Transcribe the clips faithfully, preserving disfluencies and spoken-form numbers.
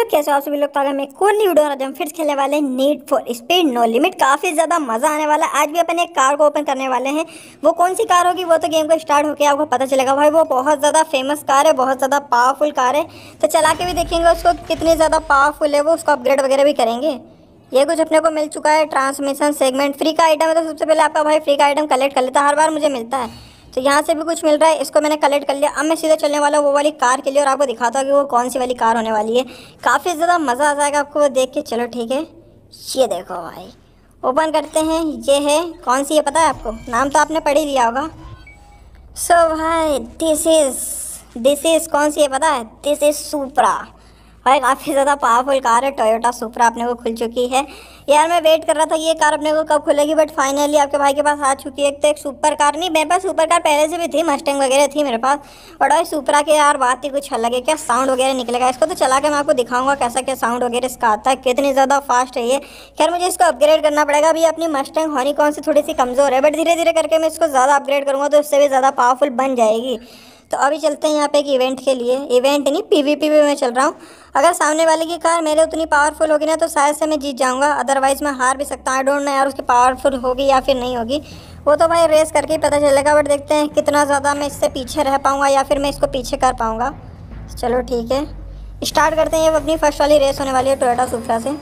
Hello, कैसे हो आप सभी लोग। तो मैं कौन न्यू वीडियो हम फिर से खेलने वाले हैं need for speed no limit. काफ़ी ज़्यादा मज़ा आने वाला है। आज भी अपन एक कार को ओपन करने वाले हैं। वो कौन सी कार होगी वो तो गेम को स्टार्ट होकर आपको पता चलेगा। भाई वो बहुत ज़्यादा फेमस कार है, बहुत ज़्यादा पावरफुल कार है। तो चला के भी देखेंगे उसको कितनी ज़्यादा पावरफुल है वो, उसको अपग्रेड वगैरह भी करेंगे। ये कुछ अपने को मिल चुका है, ट्रांसमिशन सेगमेंट फ्री का आइटम है। तो सबसे पहले आपका भाई फ्री का आइटम कलेक्ट कर लेता है, हर बार मुझे मिलता है। तो यहाँ से भी कुछ मिल रहा है, इसको मैंने कलेक्ट कर लिया। अब मैं सीधे चलने वाला हूँ वो वाली कार के लिए और आपको दिखाता हूँ कि वो कौन सी वाली कार होने वाली है। काफ़ी ज़्यादा मज़ा आ जाएगा आपको वो देख के। चलो ठीक है, ये देखो भाई, ओपन करते हैं। ये है कौन सी है पता है आपको? नाम तो आपने पढ़ ही लिया होगा। सो so, भाई दिस इज़ दिस इज़ कौन सी है पता है? This is Supra. भाई काफ़ी ज़्यादा पावरफुल कार है, टोयोटा सुपरा अपने को खुल चुकी है। यार मैं वेट कर रहा था ये कार अपने को कब खुलेगी, बट फाइनली आपके भाई के पास आ चुकी है। एक तो एक सुपर कार, नहीं मेरे पास सुपर कार पहले से भी थी, मस्टैंग वगैरह थी मेरे पास, बट भाई सुपरा के यार बात ही कुछ अलग है। क्या साउंड वगैरह निकलेगा। इसको तो चला के मैं आपको दिखाऊंगा कैसा क्या साउंड वगैरह इसका आता है, कितनी ज़्यादा फास्ट है ये। खैर मुझे इसको अपग्रेड करना पड़ेगा। अभी अपनी मस्टैंग हॉनिकॉर्न से थोड़ी सी कमज़ोर है, बट धीरे धीरे करके मैं इसको ज़्यादा अपग्रेड करूँगा तो उससे भी ज़्यादा पावरफुल बन जाएगी। तो अभी चलते हैं यहाँ पे एक इवेंट के लिए। इवेंट नहीं, पीवीपी में मैं चल रहा हूँ। अगर सामने वाले की कार मेरे उतनी पावरफुल होगी ना तो शायद से मैं जीत जाऊँगा, अदरवाइज़ मैं हार भी सकता हूँ। आई डोंट नो यार उसकी पावरफुल होगी या फिर नहीं होगी, वो तो भाई रेस करके ही पता चलेगा। बट देखते हैं कितना ज़्यादा मैं इससे पीछे रह पाऊँगा या फिर मैं इसको पीछे कर पाऊँगा। चलो ठीक है, स्टार्ट करते हैं। ये अपनी फर्स्ट वाली रेस होने वाली है टोयोटा सुपरा से।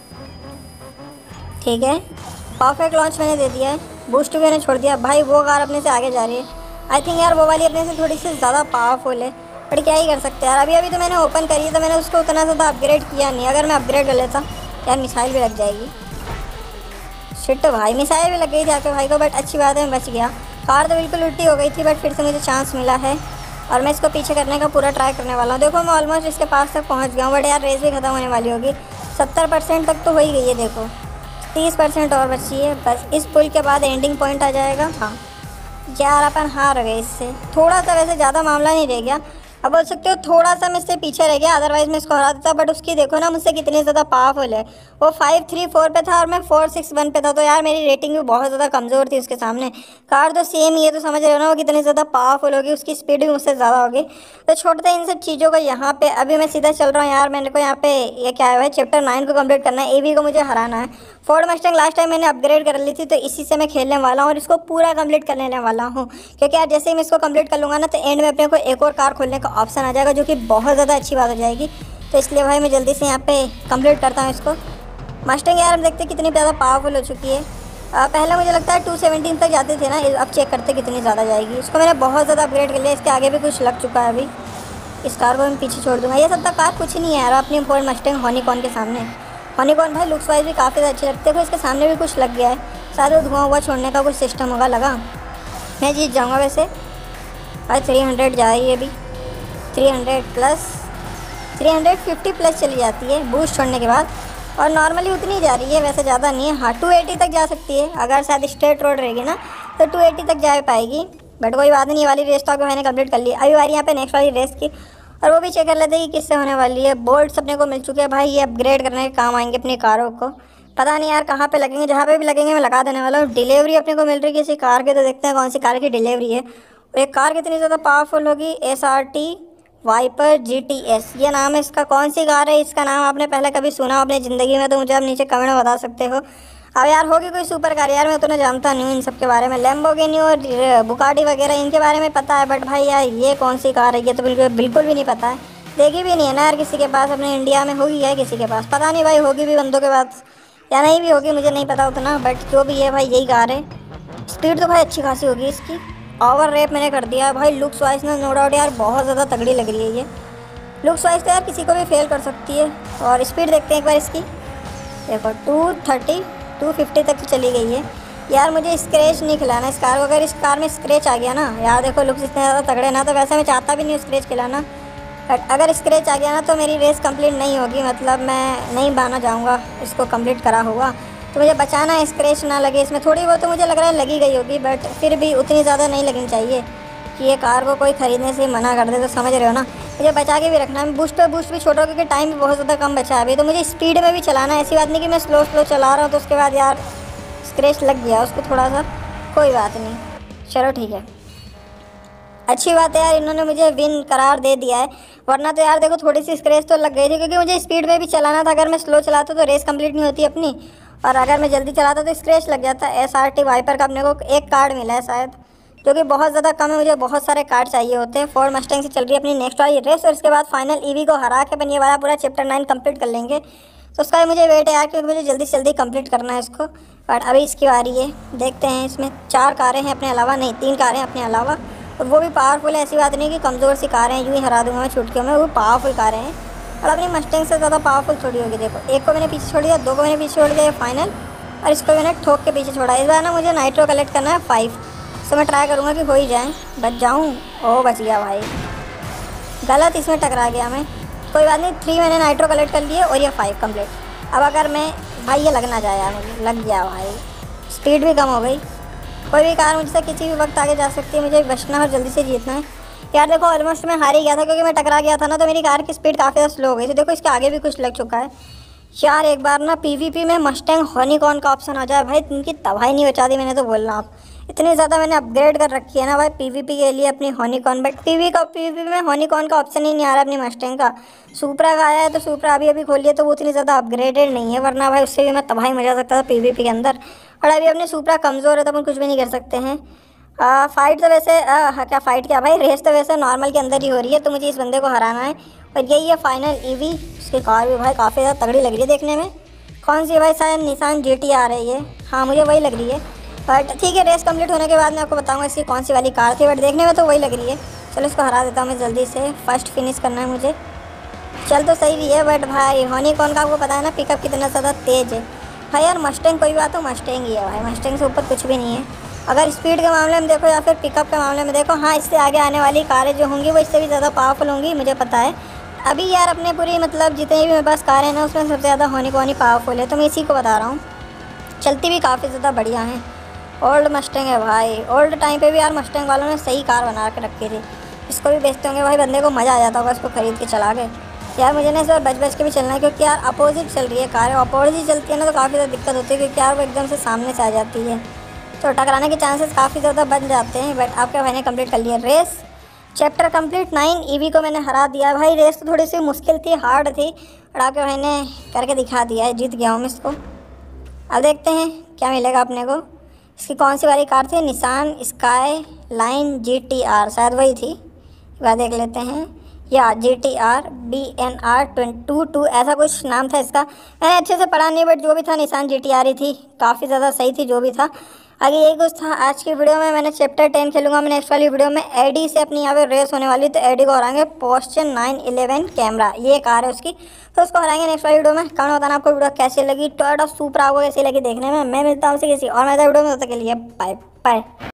ठीक है, परफेक्ट लॉन्च मैंने दे दिया है, बूस्ट भी मैंने छोड़ दिया। भाई वो कार अपने से आगे जा रही है। आई थिंक यार वो वाली अपने से थोड़ी सी ज़्यादा पावरफुल है, बट क्या ही कर सकते हैं यार। अभी अभी तो मैंने ओपन करी है तो मैंने उसको उतना ज़्यादा अपग्रेड किया नहीं। अगर मैं अपग्रेड कर लेता यार मिसाइल भी लग जाएगी। शिट भाई, मिसाइल भी लग गई थी आपके भाई को, बट अच्छी बात है मैं बच गया। कार तो बिल्कुल उल्टी हो गई थी, बट फिर से मुझे चांस मिला है और मैं इसको पीछे करने का पूरा ट्राई करने वाला हूँ। देखो मैं ऑलमोस्ट इसके पास तक पहुँच गया हूँ, बट यार रेस भी ख़त्म होने वाली होगी। सत्तर परसेंट तक तो हो ही गई है। देखो तीस परसेंट और बची है बस। इस पुल के बाद एंडिंग पॉइंट आ जाएगा। हाँ यार अपन हार गए इससे, थोड़ा सा, वैसे ज़्यादा मामला नहीं रह गया। अब बोल सकते हो थोड़ा सा मैं इससे पीछे रह गया, अदरवाइज़ मैं इसको हरा देता। बट उसकी देखो ना मुझसे कितनी ज़्यादा पावरफुल है। वो फाइव थ्री फोर पे था और मैं फोर सिक्स वन पे था, तो यार मेरी रेटिंग भी बहुत ज़्यादा कमज़ोर थी उसके सामने। कार तो सेम ही है, तो समझ रहे हो ना वो कितनी ज़्यादा पावरफुल होगी, उसकी स्पीड भी मुझसे ज़्यादा होगी। तो छोड़ते हैं इन सब चीज़ों को यहाँ पे। अभी मैं सीधा चल रहा हूँ यार, मेरे को यहाँ पे ये क्या है भाई, चैप्टर नाइन को कम्प्लीट करना है। एवी को मुझे हराना है। फोर्ड मस्टैंग लास्ट टाइम मैंने अपग्रेड कर ली थी, तो इसी से मैं खेलने वाला हूँ और इसको पूरा कंप्लीट कर लेने वाला हूँ। क्योंकि यार जैसे ही मैं इसको कंप्लीट कर लूँगा ना तो एंड में अपने को एक और कार खोलने का ऑप्शन आ जाएगा, जो कि बहुत ज़्यादा अच्छी बात हो जाएगी। तो इसलिए भाई मैं जल्दी से यहाँ पे कंप्लीट करता हूँ इसको। मस्टैंग यार हम देखते कितनी ज़्यादा पावरफुल हो चुकी है। आ, पहले मुझे लगता है टू सेवेंटीन तक जाते थे ना, अब चेक करते कितनी ज़्यादा जाएगी। इसको मैंने बहुत ज़्यादा अपग्रेड कर लिया, इसके आगे भी कुछ लग चुका है। अभी इस कार को मैं पीछे छोड़ दूँगा। ये सब तक कार कुछ नहीं है यार अपनी फोर्ड मस्टैंग हॉनिकॉर्न के सामने। हॉनिकॉर्न भाई लुक्स वाइज भी काफ़ी अच्छे लगते हैं। इसके सामने भी कुछ लग गया है, शायद वो धुआं हुआ छोड़ने का कुछ सिस्टम होगा। लगा मैं जीत जाऊंगा वैसे। भाई थ्री हंड्रेड जा रही है अभी, three hundred plus, three hundred fifty plus चली जाती है बूस्ट छोड़ने के बाद, और नॉर्मली उतनी जा रही है, वैसे ज़्यादा नहीं है। हाँ टू एटी तक जा सकती है, अगर शायद स्ट्रेट रोड रहेगी ना तो टू एटी तक जा पाएगी। बट कोई बात नहीं, ये वाली रेस तो आपके मैंने कंप्लीट कर ली। अभी बारी यहाँ पे नेक्स्ट वाली रेस की, और वो भी चेक कर लेते हैं कि किससे होने वाली है। बोल्ट्स अपने को मिल चुके हैं भाई, ये अपग्रेड करने के काम आएंगे अपनी कारों को। पता नहीं यार कहाँ पे लगेंगे, जहाँ पे भी लगेंगे मैं लगा देने वाला हूँ। डिलीवरी अपने को मिल रही है किसी कार के, तो देखते हैं कौन सी कार की डिलीवरी है और एक कार कितनी ज़्यादा पावरफुल होगी। S R T Viper G T S ये नाम है इसका। कौन सी कार है, इसका नाम आपने पहले कभी सुना अपनी ज़िंदगी में तो मुझे आप नीचे कमेंट में बता सकते हो। अब यार होगी कोई सुपर कार, यार मैं उतना जानता नहीं हूँ इन सब के बारे में। लैम्बोर्गिनी और बुगाटी वगैरह इनके बारे में पता है, बट भाई यार ये कौन सी कार है ये तो बिल्कुल बिल्कुल भी नहीं पता है। देखी भी नहीं है ना यार किसी के पास, अपने इंडिया में होगी है किसी के पास, पता नहीं भाई होगी भी बंदों के पास या नहीं भी होगी, मुझे नहीं पता उतना। बट जो भी है भाई यही कार है। स्पीड तो भाई अच्छी खासी होगी इसकी। ओवर रेप मैंने कर दिया है भाई। लुक्स वाइज ना नो डाउट यार बहुत ज़्यादा तगड़ी लग रही है ये। लुक्स वाइज तो यार किसी को भी फेल कर सकती है। और स्पीड देखते हैं एक बार इसकी, देखो टू थर्टी टू फिफ्टी तक चली गई है। यार मुझे स्क्रैच नहीं खिलाना इस कार को। अगर इस कार में स्क्रैच आ गया ना, यार देखो लुक्स इतने ज़्यादा तगड़े ना, तो वैसे मैं चाहता भी नहीं स्क्रैच खिलाना, बट अगर स्क्रैच आ गया ना तो मेरी रेस कंप्लीट नहीं होगी, मतलब मैं नहीं बाना जाऊँगा इसको कंप्लीट करा होगा। तो मुझे बचाना है स्क्रैच ना लगे इसमें। थोड़ी बहुत तो मुझे लग रहा है लगी गई होगी, बट फिर भी उतनी ज़्यादा नहीं लगनी चाहिए कि ये कार को कोई ख़रीदने से मना कर दे, तो समझ रहे हो ना। मुझे बचा के भी रखना है। बूस्ट पे बूस्ट भी छोड़ो क्योंकि टाइम भी बहुत ज़्यादा कम बचा है अभी, तो मुझे स्पीड में भी चलाना है। ऐसी बात नहीं कि मैं स्लो स्लो चला रहा हूँ तो उसके बाद यार स्क्रैच लग गया उसको थोड़ा सा, कोई बात नहीं, चलो ठीक है। अच्छी बात है यार, इन्होंने मुझे विन करार दे दिया है, वरना तो यार देखो थोड़ी सी स्क्रैच तो लग गई थी, क्योंकि मुझे स्पीड में भी चलाना था। अगर मैं स्लो चलाता तो रेस कंप्लीट नहीं होती अपनी, और अगर मैं जल्दी चलाता तो स्क्रैच लग जाता। एस आर टी वाइपर का अपने को एक कार्ड मिला है शायद, जो कि बहुत ज़्यादा कम है, मुझे बहुत सारे कार्ड चाहिए होते हैं। फोर्ड मस्टैंग से चल रही है अपनी नेक्स्ट वाली रेस, और इसके बाद फाइनल ईवी को हरा के अपन ये वाला पूरा चैप्टर नाइन कंप्लीट कर लेंगे। तो उसका भी मुझे वेट है यार, क्योंकि मुझे जल्दी से जल्दी कंप्लीट करना है इसको। बट अभी इसकी बारी है, देखते हैं। इसमें चार कारें हैं अपने अलावा, नहीं तीन कारें हैं अपने अलावा, और वो भी पावरफुल है। ऐसी बात नहीं कि कमज़ोर सी कारें हैं, यूँ ही हरा दूंगा मैं चुटकियों में, वो पावरफुल कारें हैं। और अपनी मस्टैंग से ज़्यादा पावरफुल थोड़ी होगी। देखो एक को मैंने पीछे छोड़ दिया, दो को मैंने पीछे छोड़ दिया, ये फाइनल, और इसको मैंने ठोक के पीछे छोड़ा। इस बार ना मुझे नाइट्रो कलेक्ट करना है फाइव, तो मैं ट्राई करूँगा कि हो ही जाए, बच जाऊँ। ओ बच गया भाई, गलत इसमें टकरा गया मैं, कोई बात नहीं। थ्री मैंने नाइट्रो कलेक्ट कर लिए और ये फाइव कंप्लीट। अब अगर मैं भाई ये लग ना जाए यार, मुझे लग गया भाई, स्पीड भी कम हो गई। कोई भी कार मुझसे किसी भी वक्त आगे जा सकती है, मुझे बचना और जल्दी से जीतना है यार। देखो ऑलमोस्ट मैं हार ही गया था, क्योंकि मैं टकरा गया था ना, तो मेरी कार की स्पीड काफ़ी ज़्यादा स्लो हो गई थी। देखो इसके आगे भी कुछ लग चुका है यार। एक बार ना पीवीपी में मस्टैंग हॉनीकॉर्न का ऑप्शन आ जाए भाई, इनकी तबाही नहीं बचा दी मैंने तो बोल रहा हूँ। आप इतनी ज़्यादा मैंने अपग्रेड कर रखी है ना भाई पीवीपी के लिए अपनी हॉनीकॉर्न, बट पीवी का पीवीपी में हॉनीकॉर्न का ऑप्शन ही नहीं आ रहा अपनी मस्टैंग का। सुपरा का आया है, तो सुपरा अभी अभी खोली है, तो वो उतनी ज़्यादा अपग्रेडेड नहीं है, वरना भाई उससे भी मैं तबाही मचा सकता था पीवीपी के अंदर। और अभी अपनी सुपरा कमज़ोर है, तो अपन कुछ भी नहीं कर सकते हैं। आ, फाइट तो वैसे आ, क्या फ़ाइट क्या भाई, रेस तो वैसे नॉर्मल के अंदर ही हो रही है, तो मुझे इस बंदे को हराना है। और यही है फाइनल ईवी। उसकी कार भी भाई काफ़ी ज़्यादा तगड़ी लग रही है देखने में। कौन सी भाई, शायद निसान जी टी आ रही है, हाँ मुझे वही लग रही है। बट ठीक है, रेस कंप्लीट होने के बाद मैं आपको बताऊंगा इसकी कौन सी वाली कार थी, बट देखने में तो वही लग रही है। चलो इसको हरा देता हूँ मैं जल्दी से, फर्स्ट फिनिश करना है मुझे। चल तो सही रही है, बट भाई हॉनीकॉर्न का आपको पता है ना पिकअप कितना ज़्यादा तेज़ है भाई। यार मस्टैंग कोई बात हो, मस्टैंग ही है भाई, मस्टैंग से ऊपर कुछ भी नहीं है। अगर स्पीड के मामले में देखो या फिर पिकअप के मामले में देखो, हाँ इससे आगे आने वाली कारें जो होंगी वो इससे भी ज़्यादा पावरफुल होंगी, मुझे पता है। अभी यार अपने पूरी मतलब जितनी भी मेरे पास कारें हैं ना, उसमें सबसे ज़्यादा हॉनीकॉर्न ही पावरफुल है, तो मैं इसी को बता रहा हूँ। चलती भी काफ़ी ज़्यादा बढ़िया हैं। ओल्ड मस्टैंग है भाई, ओल्ड टाइम पे भी यार मस्टैंग वालों ने सही कार बना के रखी थी। इसको भी बेचते होंगे भाई, बंदे को मज़ा आ जाता होगा इसको खरीद के चला के। यार मुझे ना इस बार बच बच के भी चलना है, क्योंकि यार अपोजिट चल रही है कार, अपोजिट चलती है ना तो काफ़ी ज़्यादा दिक्कत होती है, क्योंकि यार वो एकदम से सामने से आ जाती है, तो टकराने के चांसेस काफ़ी ज़्यादा बन जाते हैं। बट आपके भाई ने कंप्लीट कर लिया race, chapter complete nine, EV को मैंने हरा दिया भाई। रेस तो थोड़ी सी मुश्किल थी, हार्ड थी, और आपके भाई ने करके दिखा दिया है, जीत गया हूँ मैं इसको। अब देखते हैं क्या मिलेगा अपने को। इसकी कौन सी वाली कार थी, Nissan Skyline G T R, शायद वही थी, वह देख लेते हैं। या G T R B N R twenty two two ऐसा कुछ नाम था इसका, मैंने अच्छे से पढ़ा नहीं, बट जो भी था निसान जी टी आर ही थी, काफ़ी ज़्यादा सही थी जो भी था। आगे यही कुछ था आज की वीडियो में। मैंने चैप्टर टेन खेलूंगा मैं नेक्स्ट वाली वीडियो में। एडी से अपनी यहाँ पे रेस होने वाली, तो एडी को हराएंगे। पोस्चर नाइन इलेवन कैमरा, ये कार है उसकी, तो उसको हराएंगे नेक्स्ट वाली वीडियो में। कमेंट बताना आपको वीडियो कैसी लगी, टोयोटा सुपरा आपको कैसी लगी देखने में। मैं मिलता हूँ उसे किसी और नई वीडियो में, तब तक के लिए बाय बाय।